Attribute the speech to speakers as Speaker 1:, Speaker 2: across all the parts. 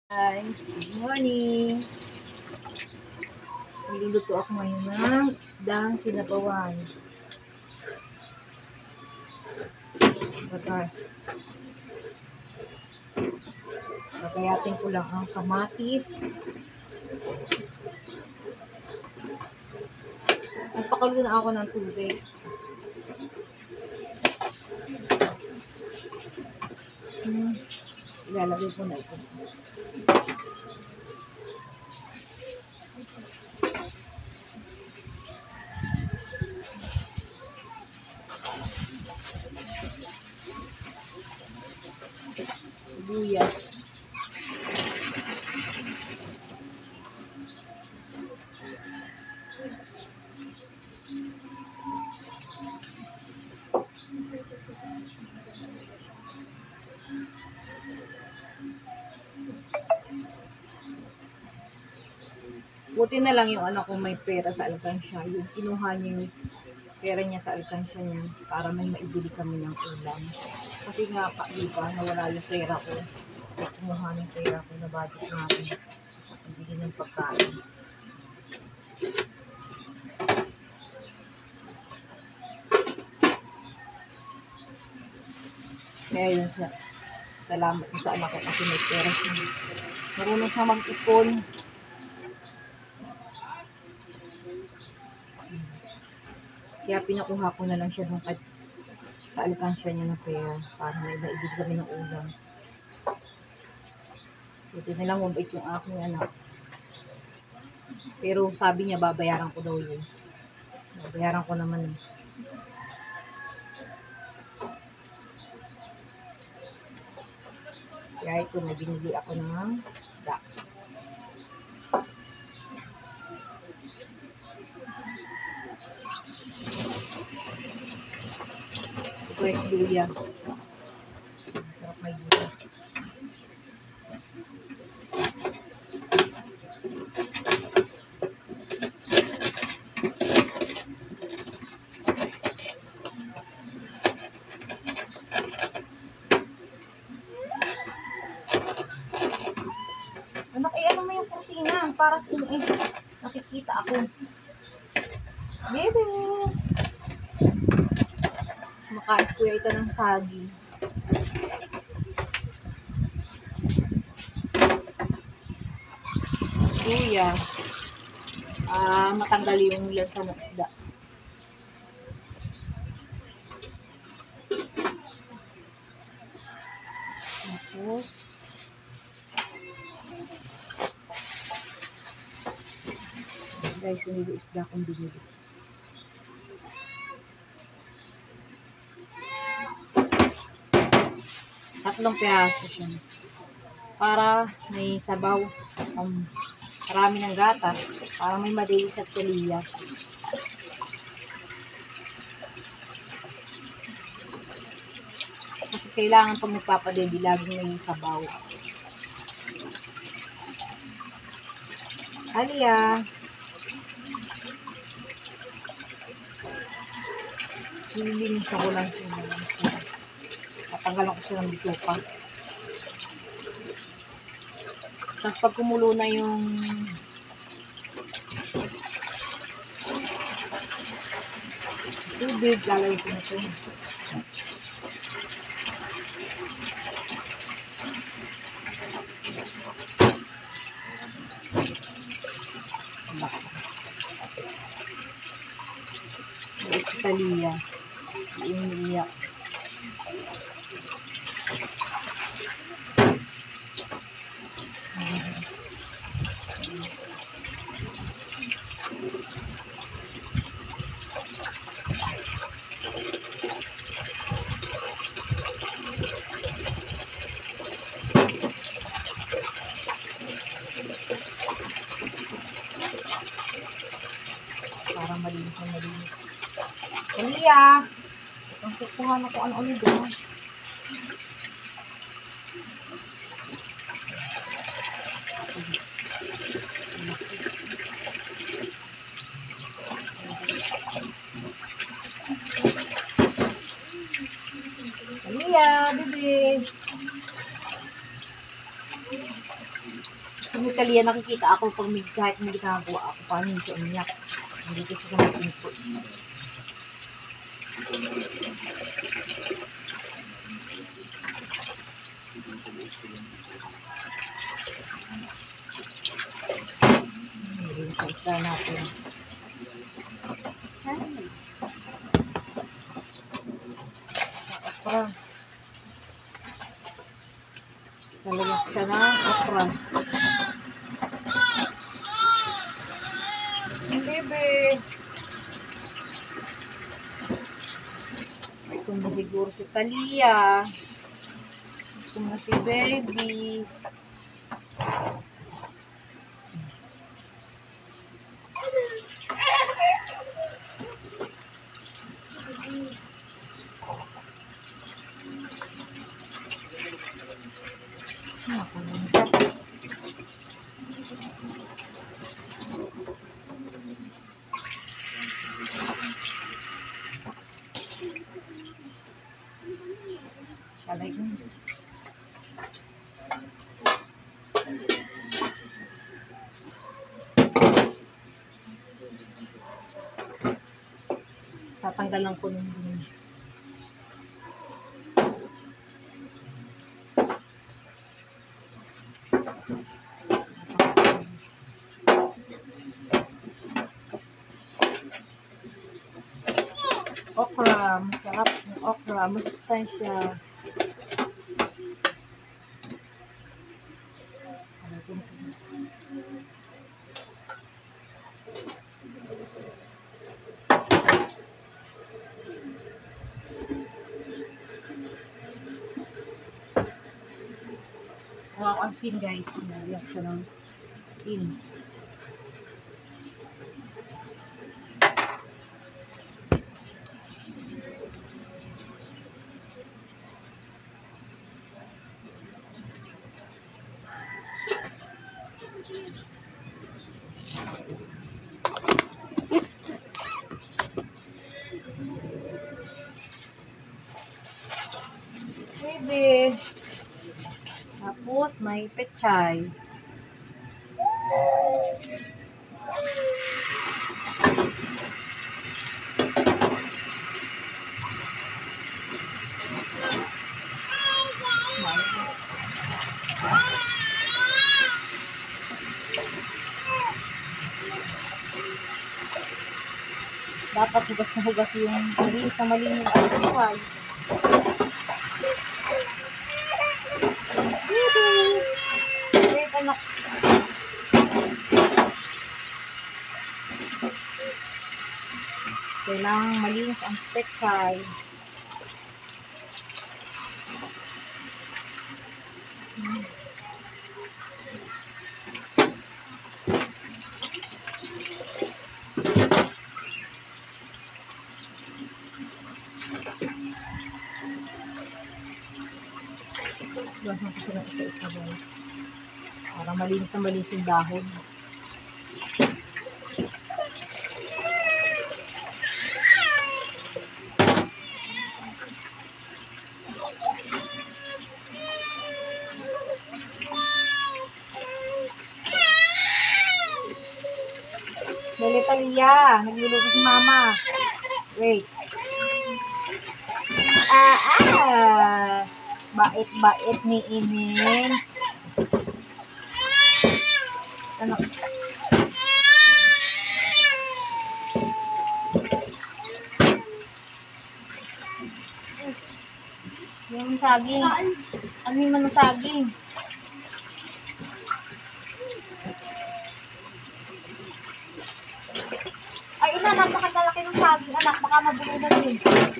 Speaker 1: Guys, good morning. Magluluto ako ngayon ng isdang sinabawan. Gagayatin ko lang ang kamatis. Nagpakulo na ako ng tubig. Ilalagay ko na ito. Sibuyas. Buti na lang yung anak ko may pera sa alkansya. Yung kinuha niya yung pera niya sa alkansya niya para may maibili kami ng ulam. Kasi nga pa, diba, nawala yung pera ko. Kinuha ng pera ko na budget natin. Ibili ng pagkain. Kaya yun sa salamat ko sa anak ko kasi may pera siya. Marunong siya mag-ipon. Kaya pinakuha ko na lang siya nung sa alkansya niya ng pera para may maibig kami ng ulam. Buti na lang mabait yung aking anak. Pero sabi niya babayaran ko daw yun. Babayaran ko naman. Kaya ito na binili ako ng isda. Ito yung luya. Sarap may luya. Anak, ano mo yung kurtina? Para sa nakikita ako. Bebe! Makais kuya ito ng sagi. Luya. Matanggal yung lansa ng isda. Tapos, guys, yung isda kong binili. Tatlong piraso siya. Para may sabaw. Marami ng gatas. Para may madilis at kaliya. Kasi kailangan pag magpapadeli, laging may sabaw. Aliya. Nililinis ako lang siya. Tatanggalan ko siya ng bituka. Tapos pag kumulo na yung tubig, lalagay ko na ito. Italia. Iniiyak. Parang malinis na malinis. Kaliya! Ang kukuha na ko ano-ano dyan. Kaliya, bebe! Sa Italia, nakikita ako pag kahit may ginagawa ako, paano yung siya umiyak. Hindi ko siya mag-input. Hindi sa isa natin. Okra. Nalagyan siya ng okra. Bebe. Ito na siguro si Talia. Ito na si baby. Tatanggalan ko ng dumi. Okra, masarap ng okra, masustansya. Wow, ang asin guys. Naliyak siya ng asin. Bebe. Tapos may pechay. Dapat hugas na hugas yung malinis na malinis ang buhay. Wait, anak. Kailangan malinis ang pechay. Gasan ko sila isa-isa guys. Para malinis na malinis yung dahon. Dali Talia, nagluluto si mama. Wait. Bait-bait ni Inin. Anak. Yung saging. Ano yung manong saging? Ay, ina, napakalalaki ng saging, anak. Baka mabulunan yun.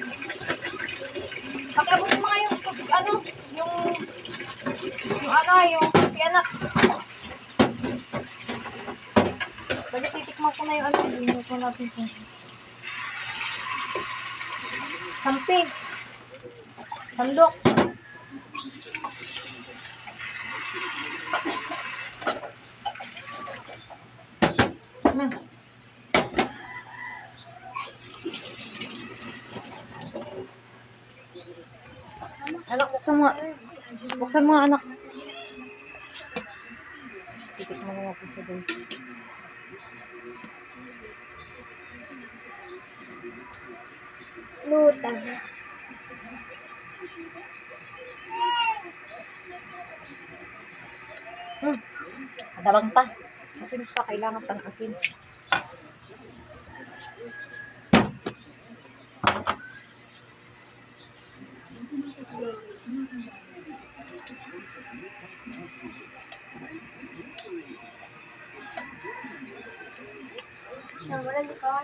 Speaker 1: Pakiabot mo nga yung, ano, si anak. Bali, titikman ko na yung ano, hindi ko natin ito. Samping. Sandok. Anak, buksan mo nga. Buksan mo nga, anak. Titik mo na po siya guys.
Speaker 2: Lutang.
Speaker 1: Adabang pa. Asin pa. Kailangan pang asin.
Speaker 2: Wala di ka.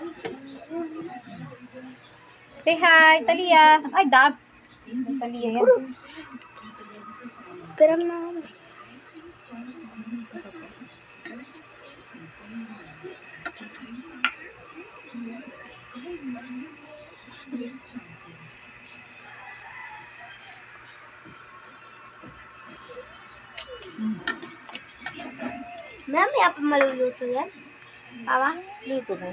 Speaker 1: Say hi, Talia. Ay, Dab. Talia yan.
Speaker 2: Pero na. Mamaya pa maluluto yan. Papa?
Speaker 1: Dito na.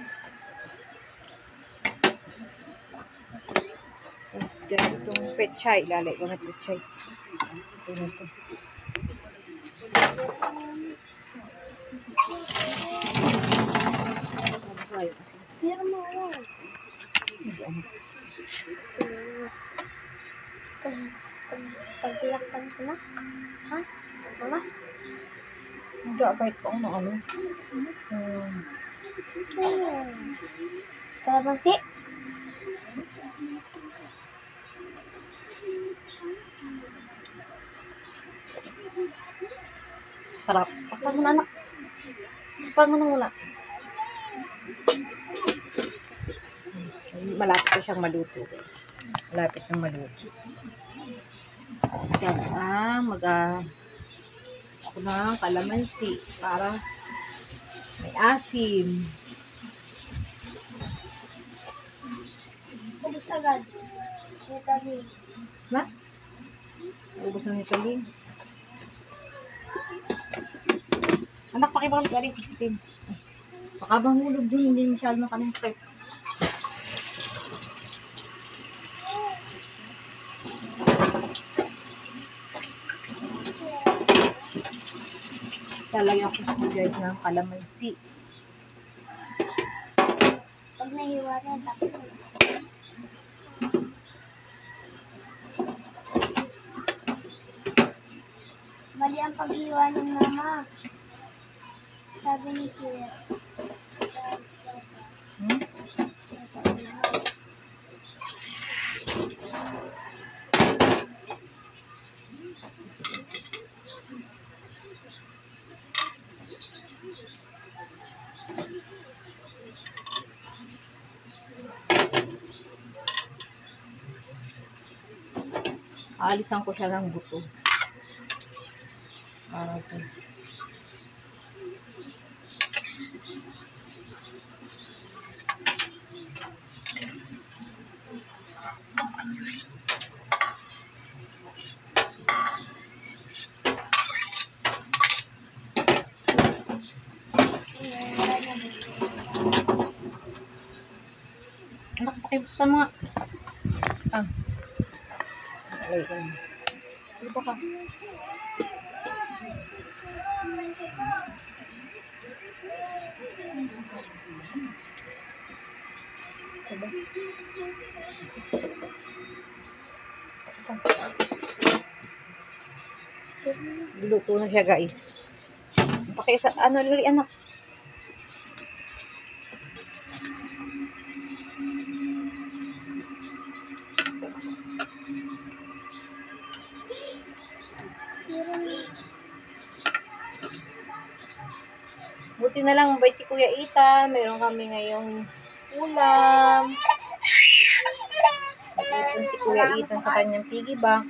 Speaker 1: Tapos ganitong pechay. Ilalay ko na pechay. Ito na ito.
Speaker 2: Pero mo. Pagtilaktan ko na. Ha? Mama?
Speaker 1: Hindi, kahit pa ano ano.
Speaker 2: Kalamansi?
Speaker 1: Sarap. Pakpan mo na anak. Pakpan mo na muna. Malapit na siyang maluto. Malapit na maluto. Tapos ako ng kalamansi para may asim.
Speaker 2: Ubus agad. Ito
Speaker 1: Na? Ubus na nito, Lynn. Anak, pakibalik galing. Asim. Baka mahulog dun, hindi masyado na kanang prep. Lalagyan ko po guys ng kalamansi.
Speaker 2: Pag nahiwa na, tapos. Mali ang paghiwa ng mama. Sabi ni Kuya.
Speaker 1: Aalisan ko siya ng buto. Para ito. Anak, pakibuksan mo nga. Ay, ano ba ka? Luto na siya guys. Pakisa, lili anak. Buti na lang mabait si Kuya Ethan. Meron kami ngayong ulam. Nag-ipon si Kuya Ethan sa kanyang piggy bank.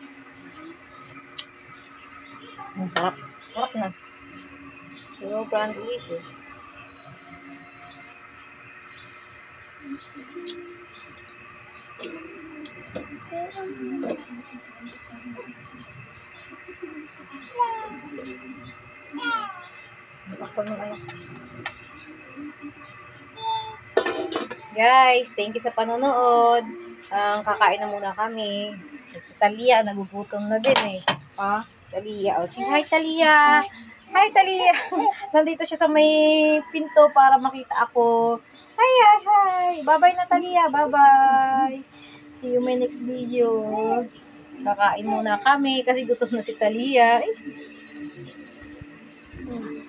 Speaker 1: Ang sarap. Sarap na. Sobrang delicious. Guys, thank you sa panonood. Kakain na muna kami. Si Talia, nagugutom na din eh. Talia. Oh, say hi, Talia. Hi, Talia! Nandito siya sa may pinto para makita ako. Hi, hi, hi! Bye-bye na, Talia! Bye-bye! See you my next video. Kakain muna kami kasi gutom na si Talia. Eh,